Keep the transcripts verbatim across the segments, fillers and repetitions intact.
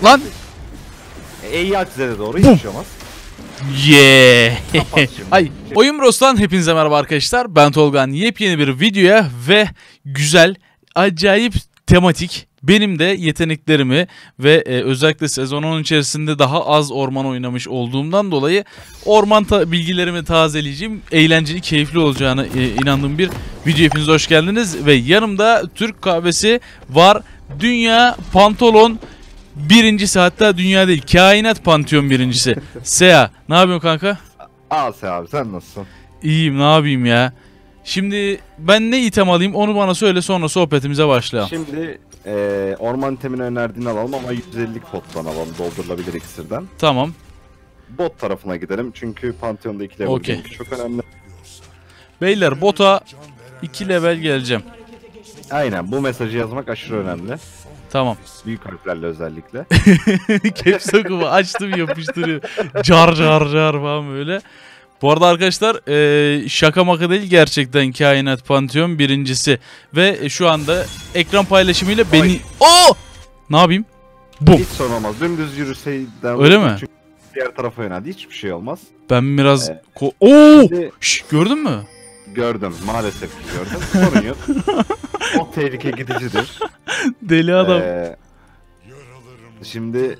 Lan! E'yi aç Z'de doğru hiçbir şey olmaz. Yeah. Ay, Oyun Bros'tan hepinize merhaba arkadaşlar. Ben Tolgan. Yepyeni bir videoya ve güzel, acayip tematik, benim de yeteneklerimi ve e, özellikle sezon on içerisinde daha az orman oynamış olduğumdan dolayı orman ta bilgilerimi tazeleyeceğim. Eğlenceli, keyifli olacağına e, inandığım bir video. Hepiniz hoş geldiniz ve yanımda Türk kahvesi var. Dünya Pantolon birincisi, hatta dünya değil, kainat Pantheon birincisi. Sea, ne yapıyorsun kanka? Al Sea abi, sen nasılsın? İyiyim, ne yapayım ya. Şimdi ben ne item alayım onu bana söyle, sonra sohbetimize başlayalım. Şimdi e, orman itemini önerdiğini alalım ama yüz ellilik pottan alalım, doldurulabilir iksirden. Tamam. Bot tarafına gidelim çünkü Pantheon'da iki level Okay. çok önemli. Beyler, bota iki level geleceğim. Aynen, bu mesajı yazmak aşırı önemli. Tamam. Büyük harflerle özellikle. Caps lock'umu açtım, yapıştırıyor. Car car car falan böyle. Bu arada arkadaşlar ee, şaka maka değil, gerçekten kainat Pantheon birincisi. Ve şu anda ekran paylaşımıyla beni... Oy. Oo! Ne yapayım? Bum. Hiç sorun olmaz. Dümdüz yürüseyden... Öyle mi? Çünkü diğer tarafa yöneldi. Hiçbir şey olmaz. Ben biraz... Evet. Ko Oo! Şimdi... Şş, gördün mü? Gördüm. Maalesef ki gördüm. Sorun yok. O tehlike gidicidir. Deli adam. Ee, şimdi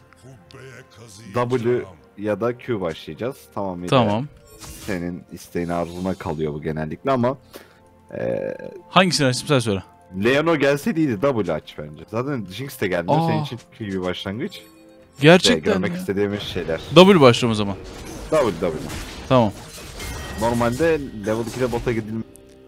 W ya da Q başlayacağız. Tamam. Tamam. Senin isteğin arzuna kalıyor bu genellikle ama e, Hangisini açtım sen söyle. Leon'o gelseydi iyiydi, W aç bence. Zaten Jinx de gelmiyor. Aa. Senin için Q gibi başlangıç. Gerçekten De, görmek ya. istediğimiz şeyler. W başlıyorum o zaman. W W. Tamam. Normalde level ikide bota gidilmiyor.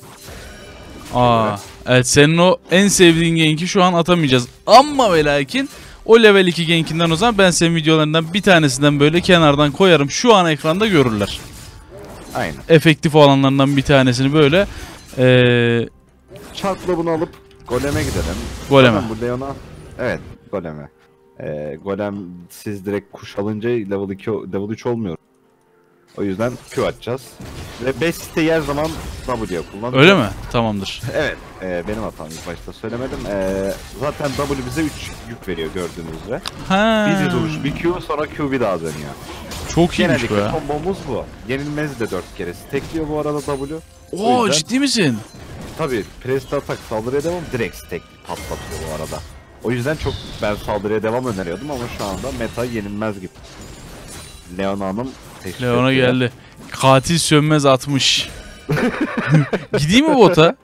Aa, evet, senin o en sevdiğin genki şu an atamayacağız. Ama ve lakin o level iki genkinden, o zaman ben senin videolarından bir tanesinden böyle kenardan koyarım. Şu an ekranda görürler. Aynen. Efektif olanlarından bir tanesini böyle ee, Çarpla bunu alıp Golem'e gidelim. Golem'e. Zaten bu Leon'a... Evet, Golem'e. Ee, Golem siz direkt kuş alınca level iki, level üç olmuyor. O yüzden Q atacağız. Ve beş siteyi her zaman W'ye kullanacağız. öyle mi? Tamamdır. Evet, e, benim hatam, ilk başta söylemedim. E, zaten W bize üç yük veriyor gördüğünüz üzere. Ha. Bir duruş, bir Q, sonra Q bir daha dönüyor. Çok iyiymiş bu Genellikle ya. kombomuz bu. Yenilmez de dört kere stekliyor bu arada W. Oo, yüzden... ciddi misin? Tabii, preste atak, saldırıya devam direkt stek patlatıyor bu arada. O yüzden çok ben saldırıya devam öneriyordum ama şu anda meta yenilmez gibi. Leona Hanım teşvik Leona ediyor. geldi. Katil sönmez atmış. Gideyim mi bota?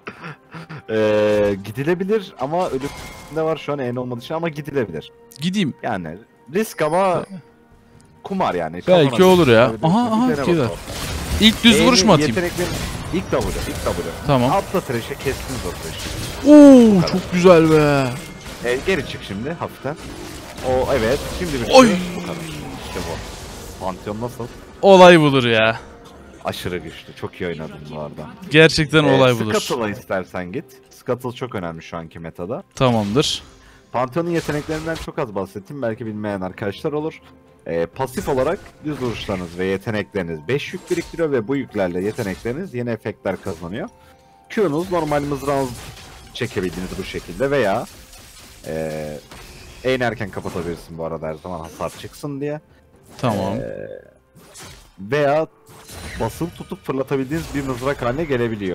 Ee, gidilebilir ama ölümde var şu an, en olmadığı için, ama gidilebilir. Gideyim. Yani risk ama kumar yani. Belki Kazanabilir. olur ya. Öyle Aha, bir aha, dene gider. bakalım. İlk düz E'nin vuruş mu atayım? yeteneklerin- İlk W, ilk W. Tamam. Atla trash'e, kestiniz o trash'i. Oo, çok güzel be. E, geri çık şimdi hafiften. O evet, şimdi bir Oy. şey. Bu kadar. İşte bu. Pantheon nasıl? Olay budur ya. Aşırı güçlü. Çok iyi oynadın bu arada. Gerçekten Ee, olay budur. Scuttle'a istersen git. Scuttle çok önemli şu anki metada. Tamamdır. Pantheon'un yeteneklerinden çok az bahsettim. Belki bilmeyen arkadaşlar olur. Ee, pasif olarak düz vuruşlarınız ve yetenekleriniz beş yük biriktiriyor ve bu yüklerle yetenekleriniz yeni efektler kazanıyor. Q'nuz normal mızrağınızı çekebildiğiniz bu şekilde veya ee, en erken kapatabilirsin bu arada, her zaman hasar çıksın diye. Tamam. Ee, veya basılı tutup fırlatabildiğiniz bir mızrak haline gelebiliyor.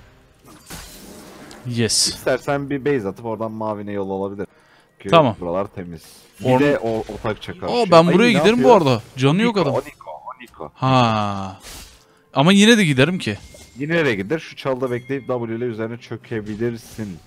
Yes. İstersen bir base atıp oradan mavine yol olabilir. Çünkü Tamam. buralar temiz. Bir Or- de o otak çakar. Aa, ben buraya giderim bu arada. Canı yok adam. Oniko, Oniko. Ha. Ama yine de giderim ki. Yine nereye gider? Şu çalda bekleyip W ile üzerine çökebilirsin.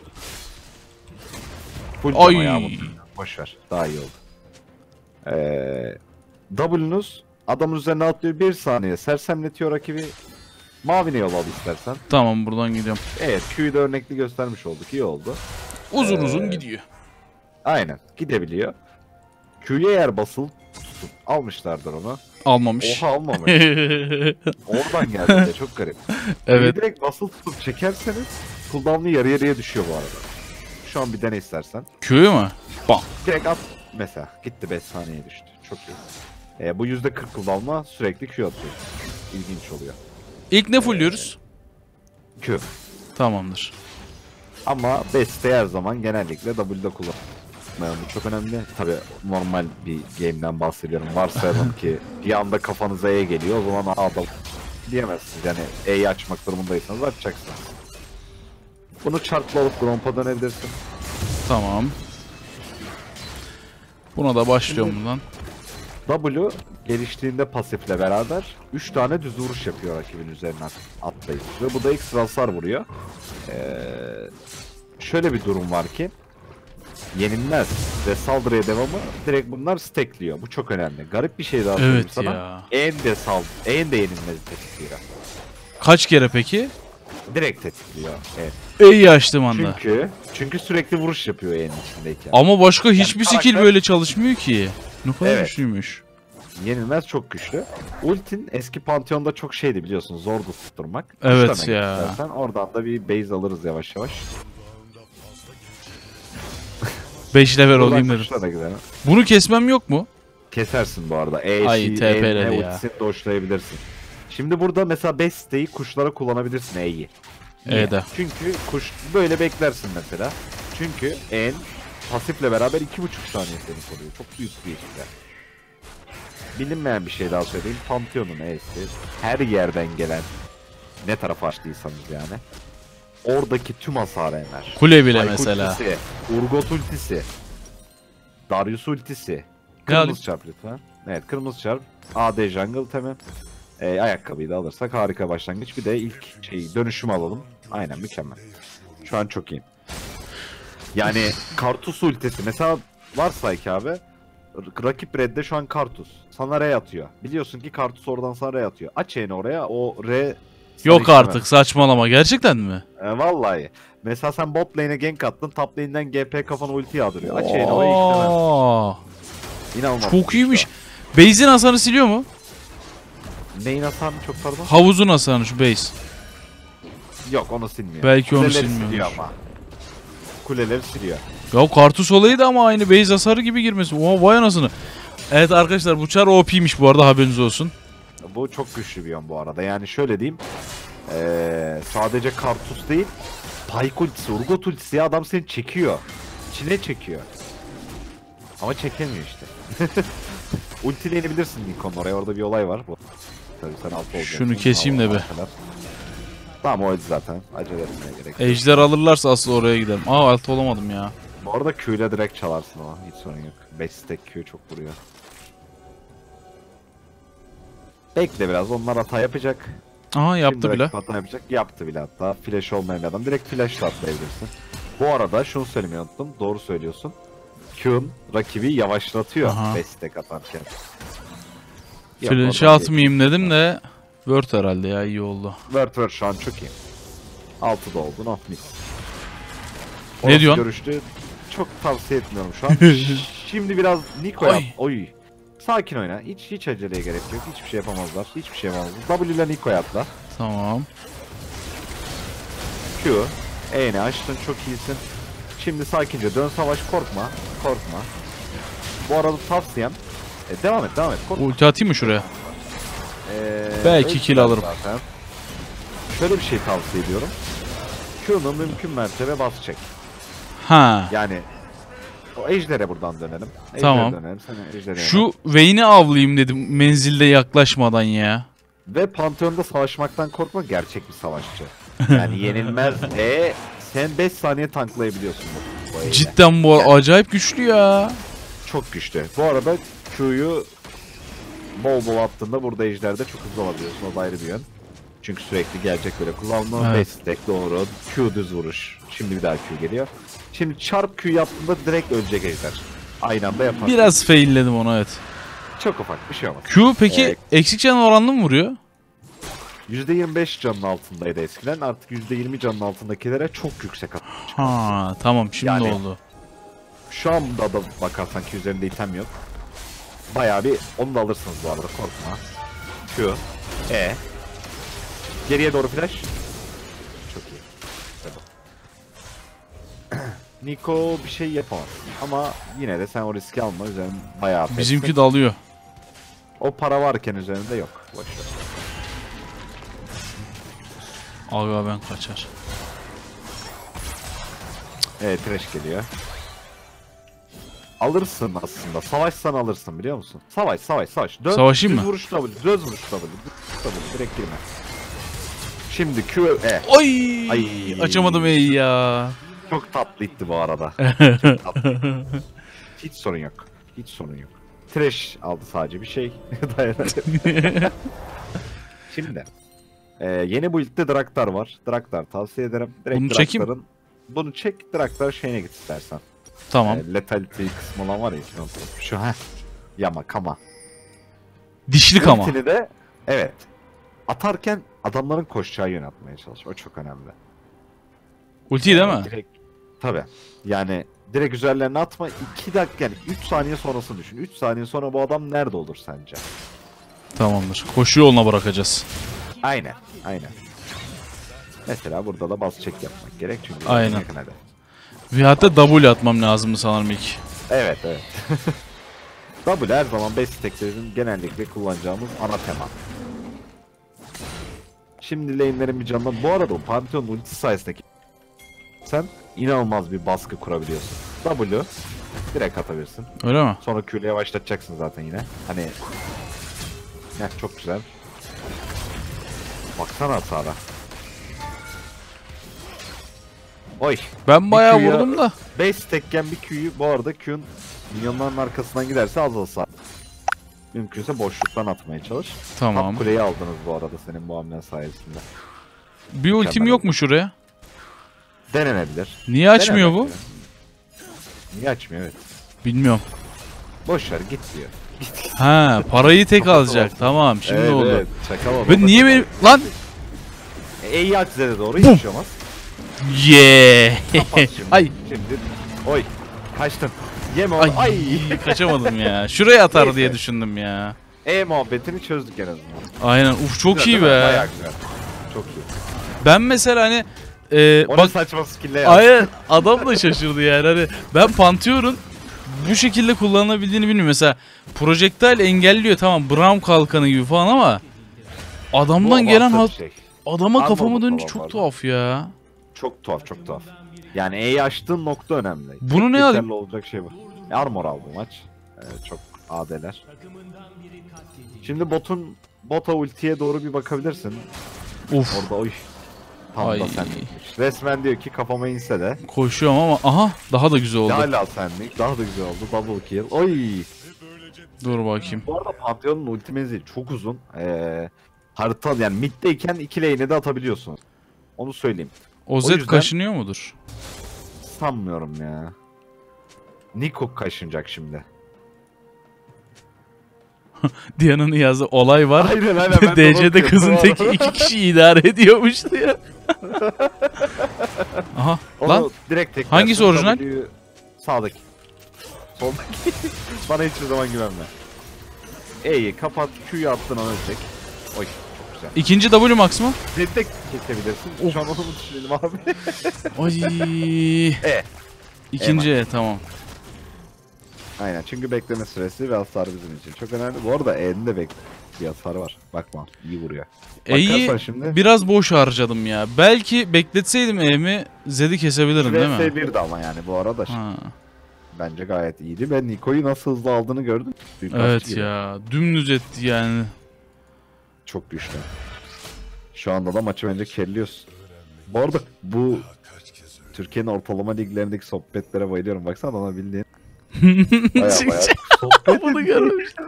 Full Ay. cama ya mutlaka. Boşver. Daha iyi oldu. Ee, W'nuz adamın üzerine atlıyor, bir saniye sersemletiyor rakibi. Mavine yol al istersen. Tamam, buradan gidiyorum. Evet, Q'yu da örnekli göstermiş olduk. İyi oldu. Uzun Ee, uzun gidiyor. Aynen. Gidebiliyor. Q'ya eğer basılı tutup almışlardır onu. Almamış. Oha, almamış. Oradan geldi de çok garip. Evet. Q'yu direkt basılı tutup çekerseniz cooldown'u yarı yarıya düşüyor bu arada. Şu an bir dene istersen. Q'yu mu? Bam. Direkt at mesela. Gitti, beş saniyeye düştü. Çok iyi. Ee, bu yüzde kırk cooldown'la sürekli Q atıyor. İlginç oluyor. İlk ne fullüyoruz? Q. Tamamdır. Ama beste her zaman genellikle W'da kullan. unutmayalım. Bu çok önemli. Tabii normal bir game'den bahsediyorum. Varsayalım ki bir anda kafanıza E geliyor. O zaman A'da diyemezsiniz. Yani E'yi açmak durumundaysanız açacaksınız. Bunu çarpla alıp Gromp'a dönebilirsin. Tamam. Buna da başlıyorum bundan. W geliştiğinde pasifle beraber üç tane düz vuruş yapıyor rakibin üzerinden atlayıp. Ve bu da ekstra hasar vuruyor. Ee, şöyle bir durum var ki yenilmez ve saldırıya devamı direkt bunlar stackliyor. Bu çok önemli. Garip bir şey daha söyleyeyim Evet sana. ya. En de sal, en de yenilmez tetikliyor. Kaç kere peki? Direkt tetikliyor. Evet. İyi açtım anda. Çünkü çünkü sürekli vuruş yapıyor E'nin içindeyken. Ama başka hiçbir karakter- skill böyle çalışmıyor ki. Ne kadar Evet. güçlüymüş. Yenilmez çok güçlü. Ultin eski Pantheon'da çok şeydi biliyorsun. Zordu tutturmak. Evet Tuşlamayın ya. istersen. Oradan da bir base alırız yavaş yavaş. beş level Buradan olayım dedim. kuşlara gidelim. Bunu kesmem yok mu? Kesersin bu arada. E, Ay, C, T P'leri E, ya. ultisini doşlayabilirsin. Şimdi burada mesela beş siteyi kuşlara kullanabilirsin E'yi. Niye? E'de. Çünkü kuş böyle beklersin mesela. Çünkü en pasifle beraber iki buçuk saniye seni koruyor. Çok büyük bir işler. Bilinmeyen bir şey daha söyleyeyim. Pantheon'un E'si her yerden gelen ne tarafa açtıysanız yani. Oradaki tüm hasarı emer. Kule bile Spike mesela. Ultisi, Urgot ultisi. Darius ultisi. Yani- Kırmızı çarp lütfen. Evet kırmızı çarp. A D jungle temi. Ee, ayakkabıyı da alırsak harika başlangıç. Bir de ilk şey dönüşüm alalım. Aynen mükemmel. Şu an çok iyiyim. Yani Kartus ultisi. Mesela varsa ki abi. r- Rakip redde şu an Kartus. Sana R atıyor. Biliyorsun ki Kartus oradan sana R atıyor. Aç yayını oraya. O R sana Yok işlemez. artık, saçmalama, gerçekten mi? E, vallahi. Mesela sen bot lane'e gank attın. Top lane'den G P kafana ulti yağdırıyor. Aç yayını oraya işlemez. Aa, İnanılmaz. çok bir iyiymiş. şey. Base'in hasarını siliyor mu? Neyin hasarını çok pardon? Havuzun hasarını, şu base. Yok onu silmiyor. Belki onu Kuleleri silmiyormuş. siliyor ama. Kuleleri siliyor. Ya Kartus olayı da ama aynı base hasarı gibi girmesi. Oha, vay anasını. Evet arkadaşlar, bu çar O P'ymiş bu arada, haberiniz olsun. Bu çok güçlü bir yön bu arada. Yani şöyle diyeyim. Ee, sadece Kartus değil. Pyke ultisi, Urgot ultisi ya adam seni çekiyor. İçine çekiyor. Ama çekemiyor işte. Ultiyle inebilirsin Nikon'un oraya. Orada bir olay var. Bu. Tabii sen alt olacaksın. Şunu keseyim de Al- be. arkalar. Tamam o öldü zaten. Acele etmeye gerek yok. Ejder alırlarsa asıl oraya gidelim. Aa, altı olamadım ya. Bu arada Q ile direkt çalarsın ama hiç sorun yok. beş stack Q çok vuruyor. Bekle biraz, onlar hata yapacak. Aha, yaptı Şimdi bile. rakip hata yapacak. Yaptı bile hatta. Flash olmayan bir adam direkt flash'la atlayabilirsin. Bu arada şunu söylemeyi unuttum. Doğru söylüyorsun. Q'un rakibi yavaşlatıyor Aha. beş stack atarken. Yok, Flash'ı oradan atmayayım dedim de Word herhalde ya, iyi oldu. Word Word şu an çok iyi. altıda oldun, off mis. Ne Orası diyorsun? görüştü. Çok tavsiye etmiyorum şu an. Şimdi biraz Niko yap. Oy. Oy. Sakin oyna. Hiç hiç aceleye gerek yok. Hiçbir şey yapamazlar. Hiçbir şey yapamazlar. W ile Niko atla. Tamam. Q. E'ni açtın, çok iyisin. Şimdi sakince dön savaş, korkma. Korkma. Bu arada tavsiyem. E, devam et devam et. Korkma. Ulti atayım mı şuraya? Ee, Belki öyle kill alırım. zaten. Şöyle bir şey tavsiye ediyorum. Q'nu mümkün mertebe bas çek. Ha. Yani o ejdere buradan dönelim. Ejdere Tamam. dönelim. Sen ejdere yönel. Şu Vayne'i avlayayım dedim menzilde yaklaşmadan ya. Ve Pantheon'da savaşmaktan korkma, gerçek bir savaşçı. Yani yenilmez. E sen beş saniye tanklayabiliyorsun bu, bu eyle. Cidden bu Yani- acayip güçlü ya. Çok güçlü. Bu arada Q'yu bol bol attığında burada ejderde çok hızlı alabiliyorsun. O da ayrı bir yön. Çünkü sürekli gelecek böyle kullanma. Evet. beş stack doğru. Q düz vuruş. Şimdi bir daha Q geliyor. Şimdi çarp Q yaptığında direkt ölecek ejder. Aynı anda yapar. Biraz failledim onu, evet. Çok ufak bir şey olmaz. Q peki Ee, eksik canın oranlı mı vuruyor? yüzde yirmi beş canın altındaydı eskiden. Artık yüzde yirmi canın altındakilere çok yüksek atıyor. Ha tamam, şimdi Yani- oldu. Şu anda da bakarsan ki üzerinde item yok. Bayağı bir onu da alırsınız bu arada, korkma. Q, E. Geriye doğru flash. Çok iyi. İşte bu. Niko bir şey yapamaz. Ama yine de sen o riski alma, üzerine bayağı pessin. Bizimki dalıyor. O para varken üzerinde yok. Boş ver. Aga ben kaçar. Evet, trash geliyor. alırsın aslında. Savaşsan alırsın biliyor musun? Savaş savaş savaş. Dön, Savaşayım düz mı? Vuruş W, düz vuruş W. Düz W direkt girme. Şimdi Q, E. Oy! Ay. Açamadım E'yi ya. Çok tatlıydı bu arada. Çok tatlı. Hiç sorun yok. Hiç sorun yok. Trash aldı sadece bir şey. Dayanamadım. Şimdi. E, yeni build'de Draktar var. Draktar tavsiye ederim. Direkt Bunu çekeyim. Draktar'ın- Bunu çek. Draktar şeyine git istersen. Tamam. E, Lethality kısmı olan var ya. Şu ha. Yama kama. Dişlik ama. Ultini de evet. Atarken adamların koşacağı yön atmaya çalış. O çok önemli. Ulti değil mi? Direkt, tabii. Yani direkt üzerlerine atma. iki dakika yani üç saniye sonrasını düşün. üç saniye sonra bu adam nerede olur sence? Tamamdır. Koşu yoluna bırakacağız. Aynen. Aynen. Mesela burada da bas çek yapmak gerek çünkü. Aynen. yakın hedef. Ve hatta W atmam lazım sanırım ilk. Evet evet. W her zaman beş stack'lerin genellikle kullanacağımız ana tema. Şimdi lane'lerin bir canına... Bu arada o Pantheon'un ulti sayesinde sen inanılmaz bir baskı kurabiliyorsun. W direkt atabilirsin. Öyle mi? Sonra Q'yle yavaşlatacaksın zaten yine. Hani... Heh, çok güzel. Baksana hasara. Oy. Ben bayağı Q'ya- vurdum da. beş stackken bir Q'yu bu arada Q'un minyonların arkasından giderse az hasar. Mümkünse boşluktan atmaya çalış. Tamam. Top kuleyi aldınız bu arada senin bu hamlen sayesinde. Bir ultim Mükemmel yok oldu. mu şuraya? Denenebilir. Niye açmıyor bu? Denenebilir. Niye açmıyor evet. Bilmiyorum. Boş ver git diyor. Ha, parayı tek Kapat alacak. olsun. Tamam, şimdi Evet, oldu. evet, çakal oldu. Ben niye benim... Lan! E'yi aç Z'de doğru hiç şey olmaz. Yeah! Kapat şimdi. Ay! Şimdi. Oy. Kaçtın. Yeme onu. Ay! Ay. Kaçamadım ya. Şuraya atar Neyse. diye düşündüm ya. E muhabbetini çözdük en azından. Aynen. Uf, çok Güzel iyi değil mi? be. Bayağı güzel. Çok iyi. Ben mesela hani... E, O ne bak... saçma skill'le ya. Aynen. Adam da şaşırdı yani. Hani ben Pantheon'un bu şekilde kullanılabildiğini bilmiyorum. Mesela projectile engelliyor, tamam, Braum kalkanı gibi falan ama adamdan gelen avantaj hat bir şey. adama Anladım kafama dönünce falan çok pardon. tuhaf ya. Çok tuhaf çok tuhaf. Yani E'yi açtığın nokta önemli. Bunu Tek ne yeterli alayım? olacak şey bu. E, armor aldı maç. Ee, çok A D'ler. Şimdi botun bota ultiye doğru bir bakabilirsin. Uf. Orada oy. Tam Ay. da senlikmiş. Resmen diyor ki kafama inse de. Koşuyorum ama aha daha da güzel oldu. Hala senlik. Daha da güzel oldu. Double kill. Oy. Dur bakayım. Bu arada Pantheon'un ulti menzili çok uzun. Ee, harita yani middeyken iki lane'e de atabiliyorsun. Onu söyleyeyim. O Z yüzden- kaşınıyor mudur? Sanmıyorum ya. Niko kaşınacak şimdi. Diana'nın yazdığı olay var. Aynen aynen. ben de D C'de bakıyorum. kızın teki iki kişi idare ediyormuş diye. Aha Onu lan direkt tek Hangisi orijinal? W- Sağdaki. Soldaki. Bana hiçbir zaman güvenme. E'yi kapat, Q'yu attın ona ölecek. Oy çok güzel. ikinci W max mı? Zed'de kesebilirsin. Of. Şu an onu düşünelim abi. Ay. E. İkinci E, tamam. Aynen çünkü bekleme süresi ve hasar bizim için çok önemli. Bu arada E'nin de bek bir hasarı var. Bakma iyi vuruyor. E'yi Bakarsan şimdi biraz boş harcadım ya. Belki bekletseydim E'mi Zed'i kesebilirim değil mi? V S bir'di ama yani bu arada Ha. bence gayet iyiydi. Ben Niko'yu nasıl hızlı aldığını gördüm. Suikastçı Evet gibi. ya. Dümdüz etti yani. Çok güçlü. Şu anda da maçı bence kerliyoruz. Bu arada bu Türkiye'nin ortalama liglerindeki sohbetlere bayılıyorum. Baksana ona bildiğin. Baya baya sohbet. Bunu görmemiştim.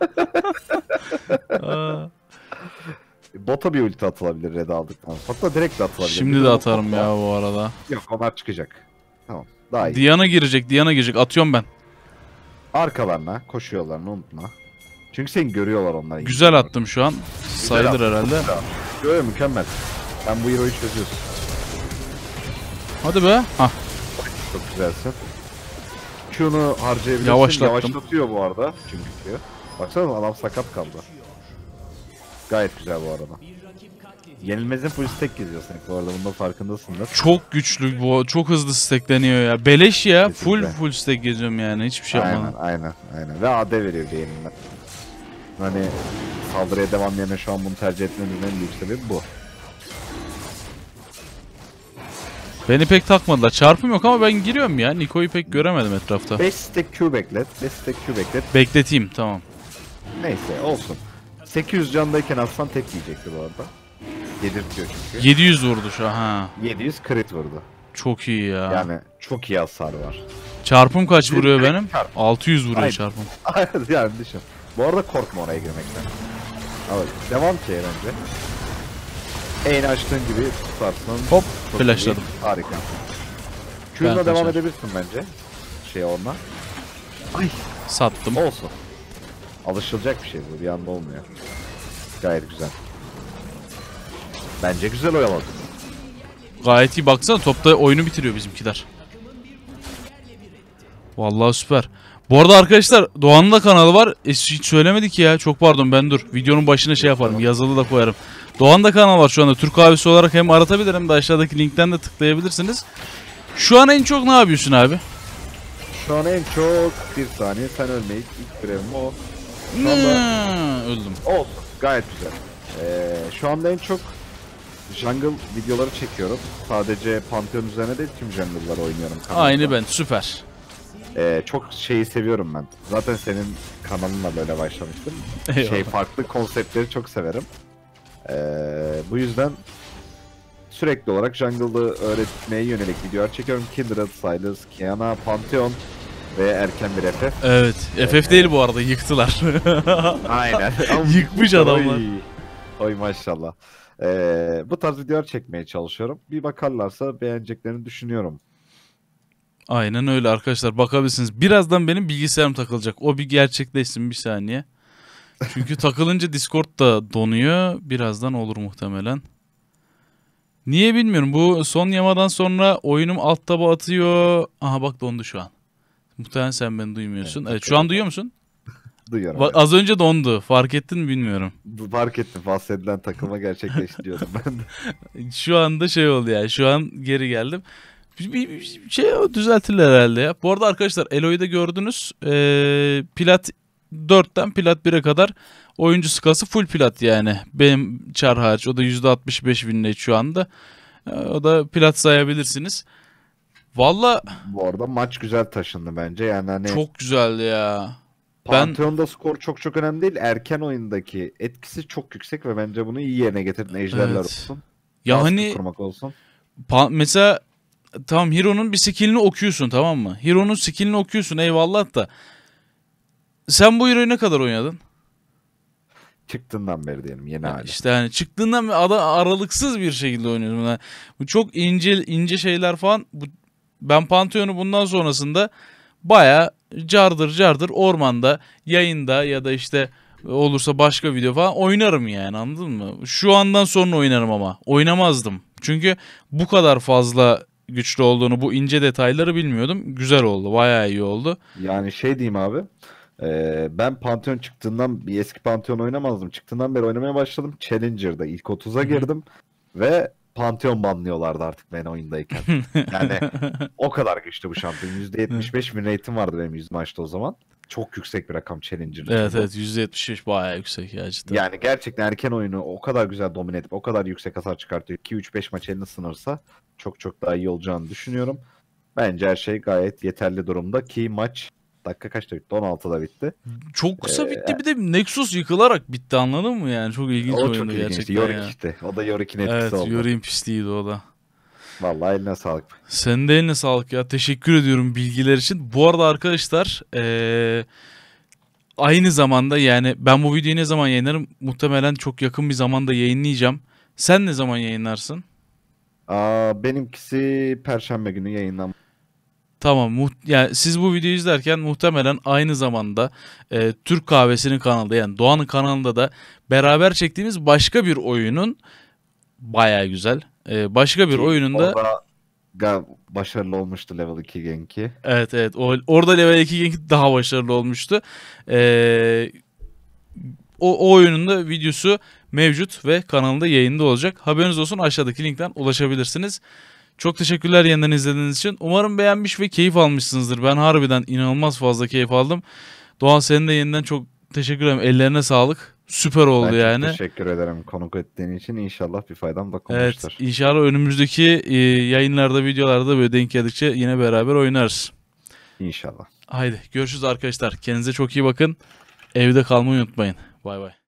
Aa. Bota bir ulti atılabilir red aldıktan sonra. Hatta direkt de atılabilir. Şimdi de atarım ya bu arada. Yok onlar çıkacak. Tamam daha iyi. Diana girecek, Diana girecek. Atıyorum ben. Arkalarına koşuyorlarını unutma. Çünkü seni görüyorlar onlar. Güzel attım şu an. Sayılır herhalde. Böyle mükemmel. Ben bu hero'yu çözüyorsun. Hadi be. Hah. Çok güzelsin. Q'nu harcayabilirsin. Yavaşlattım. Yavaşlatıyor bu arada. Çünkü Q. Baksana adam sakat kaldı. Gayet güzel bu arada. Yenilmez'in full stack geziyor sen bu arada. Bunda farkındasındır. Çok güçlü bu. Çok hızlı stackleniyor ya. Beleş ya. Full Kesinlikle. full stack geziyorum yani. Hiçbir şey Aynen yapmadım. aynen aynen. Ve A D veriyor diğerinden. Hani saldırıya devam yerine şu an bunu tercih etmemizin en büyük sebebi bu. Beni pek takmadılar. Çarpım yok ama ben giriyorum ya. Niko'yu pek göremedim etrafta. beş stack Q beklet. beş stack Q beklet. Bekleteyim tamam. Neyse olsun. sekiz yüz candayken aslan tek yiyecekti bu arada. Yedirtiyor çünkü. yedi yüz vurdu şu an. Ha. yedi yüz crit vurdu. Çok iyi ya. Yani çok iyi hasar var. Çarpım kaç Bir vuruyor direkt benim? çarp. altı yüz vuruyor Aynen. çarpım. Yani düşün. Bu arada korkma oraya girmekten. Ama devam ki bence. Eğni açtığın gibi tutarsın. Hop, Çok flashladım. iyi, harika. Ben Q'na devam kaçar. edebilirsin bence. Şey onunla. Ay Sattım. olsun. Alışılacak bir şey bu, bir anda olmuyor. Gayet güzel. Bence güzel oyaladın. Gayet iyi, baksana topta oyunu bitiriyor bizimkiler. Vallahi süper. Bu arada arkadaşlar Doğan'ın da kanalı var. E, hiç söylemedik ya. Çok pardon, ben dur. Videonun başına şey yaparım. Yazılı da koyarım. Doğan da kanal var şu anda. Türk kahvesi olarak hem aratabilir hem de aşağıdaki linkten de tıklayabilirsiniz. Şu an en çok ne yapıyorsun abi? Şu an en çok bir saniye sen ölmeyi ilk görevim o. Şu anda Hmm, öldüm. olsun. Gayet güzel. Ee, şu anda en çok jungle videoları çekiyorum. Sadece Pantheon üzerine değil tüm jungle'lar oynuyorum kanalda. Aynı ben, süper. Ee, çok şeyi seviyorum ben. Zaten senin kanalınla böyle başlamıştım. Eyvallah. Şey farklı konseptleri çok severim. Ee, bu yüzden sürekli olarak jungle'ı öğretmeye yönelik videolar çekiyorum. Kindred, Sylas, Kiana, Pantheon ve erken bir F F. Evet. F F değil bu arada, yıktılar. Aynen. Yıkmış adamlar. Oy, oy maşallah. Ee, bu tarz videolar çekmeye çalışıyorum. Bir bakarlarsa beğeneceklerini düşünüyorum. Aynen öyle arkadaşlar, bakabilirsiniz. Birazdan benim bilgisayarım takılacak. O bir gerçekleşsin, bir saniye. Çünkü takılınca Discord da donuyor. Birazdan olur muhtemelen. Niye bilmiyorum. Bu son yamadan sonra oyunum alt taba atıyor. Aha bak, dondu şu an. Muhtemelen sen beni duymuyorsun. Evet, Evet, şu an duyuyor musun? Duyuyorum. Bak, evet. az önce dondu. Fark ettin mi bilmiyorum. Fark ettim. Bahsedilen takılma gerçekleşti diyordum ben de. Şu anda şey oldu ya. Şu an geri geldim. Bir, bir- bir şey düzeltirler herhalde ya. Bu arada arkadaşlar Eloy'u da gördünüz. Ee, plat dörtten plat bire kadar oyuncu skası full plat yani. Benim çar hariç. O da yüzde altmış beş winrate şu anda. Ee, o da plat sayabilirsiniz. Valla Bu arada maç güzel taşındı bence. Yani hani çok güzeldi ya. ben- Pantheon'da skor çok çok önemli değil. Erken oyundaki etkisi çok yüksek ve bence bunu iyi yerine getirin. Ejderler Evet. olsun. Ya baskı hani kurmak olsun. pa- mesela tamam, Hero'nun bir skillini okuyorsun, tamam mı? Hero'nun skillini okuyorsun, eyvallah da. Sen bu Hero'yu ne kadar oynadın? Çıktığından beri diyelim yeni Yani hali. işte hani çıktığından beri ada aralıksız bir şekilde oynuyorsun. Yani bu çok ince ince şeyler falan. Bu, ben Pantheon'u bundan sonrasında baya cardır cardır ormanda, yayında ya da işte olursa başka video falan oynarım yani, anladın mı? Şu andan sonra oynarım ama oynamazdım. Çünkü bu kadar fazla güçlü olduğunu, bu ince detayları bilmiyordum. Güzel oldu, bayağı iyi oldu. Yani şey diyeyim abi. e, ben Pantheon çıktığından bir eski Pantheon oynamazdım. Çıktığından beri oynamaya başladım. Challenger'da ilk otuza girdim. Ve Pantheon banlıyorlardı artık ben oyundayken. Yani o kadar güçlü bu şampiyon. yüzde yetmiş beş win rate'im vardı benim yüz maçta o zaman. Çok yüksek bir rakam Challenger için Evet bu. evet, yüzde yetmiş beş bayağı yüksek ya cidden. Yani gerçekten erken oyunu o kadar güzel domine edip o kadar yüksek hasar çıkartıyor. iki üç beş maç elini sınırsa çok çok daha iyi olacağını düşünüyorum. Bence her şey gayet yeterli durumda ki maç dakika kaçta bitti? on altıda bitti. Çok kısa Ee, bitti, bir de Nexus yıkılarak bitti, anladın mı yani? Çok ilginç O çok oyundu ilginçti. gerçekten Yorick ya. işte. O da Yorick'in etkisi Evet, oldu. Yorick'in pisliğiydi o da. Vallahi eline sağlık. Senin de eline sağlık ya. Teşekkür ediyorum bilgiler için. Bu arada arkadaşlar ee, aynı zamanda yani ben bu videoyu ne zaman yayınlarım? Muhtemelen çok yakın bir zamanda yayınlayacağım. Sen ne zaman yayınlarsın? Aa, benimkisi Perşembe günü yayınlan. Tamam. Muht yani siz bu videoyu izlerken muhtemelen aynı zamanda e, Türk Kahvesi'nin kanalında, yani Doğan'ın kanalında da beraber çektiğimiz başka bir oyunun bayağı güzel. e, başka bir Ki oyununda Orada ga- başarılı olmuştu Level iki Genki. evet evet o, orada Level iki Gank daha başarılı olmuştu. E, o, o oyunun da videosu mevcut ve kanalında yayında olacak. Haberiniz olsun, aşağıdaki linkten ulaşabilirsiniz. Çok teşekkürler yeniden izlediğiniz için. Umarım beğenmiş ve keyif almışsınızdır. Ben harbiden inanılmaz fazla keyif aldım. Doğan, senin de yeniden çok teşekkür ederim. Ellerine sağlık. Süper oldu Ben yani. çok teşekkür ederim konuk ettiğin için. İnşallah bir faydam Evet, dokunmuştur. inşallah önümüzdeki e, yayınlarda, videolarda böyle denk geldikçe yine beraber oynarız. İnşallah. Haydi görüşürüz arkadaşlar. Kendinize çok iyi bakın. Evde kalmayı unutmayın. Bay bay.